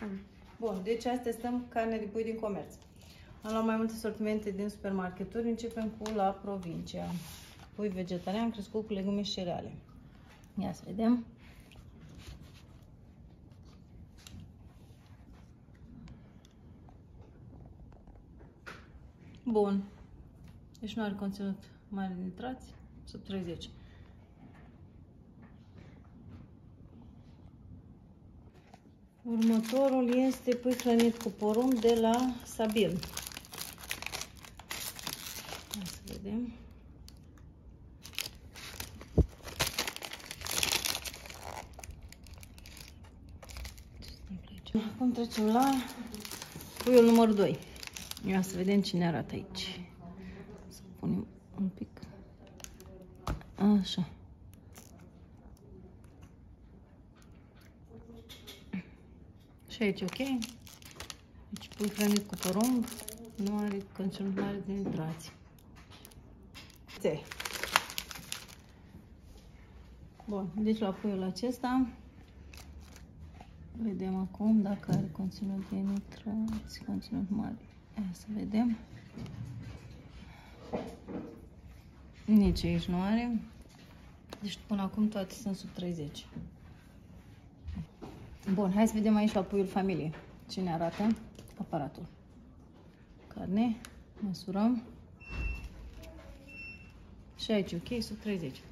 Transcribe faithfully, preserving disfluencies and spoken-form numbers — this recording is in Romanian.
Bun, deci astea stăm carne de pui din comerț. Am luat mai multe sortimente din supermarketuri. Începem cu la Provincia. Pui vegetarian crescut cu legume și cereale. Ia să vedem. Bun. Deci nu are conținut mare de nitrați. Sub treizeci. Următorul este pui hrănit cu porumb de la Sabil. Hai să vedem. Acum trecem la puiul numărul doi. Ia să vedem cine arată aici. Să punem un pic. Așa. Și aici, ok? Deci pui hrănit cu porumb, nu are conținut mare de nitrați. Bun, deci la puiul acesta vedem acum dacă are conținut de nitrați, conținut mare. Ia să vedem. Nici aici nu are. Deci până acum toate sunt sub treizeci. Bun, hai să vedem aici la puiul familie. Cine arată aparatul? Carne, măsurăm. Și aici, ok, sub treizeci.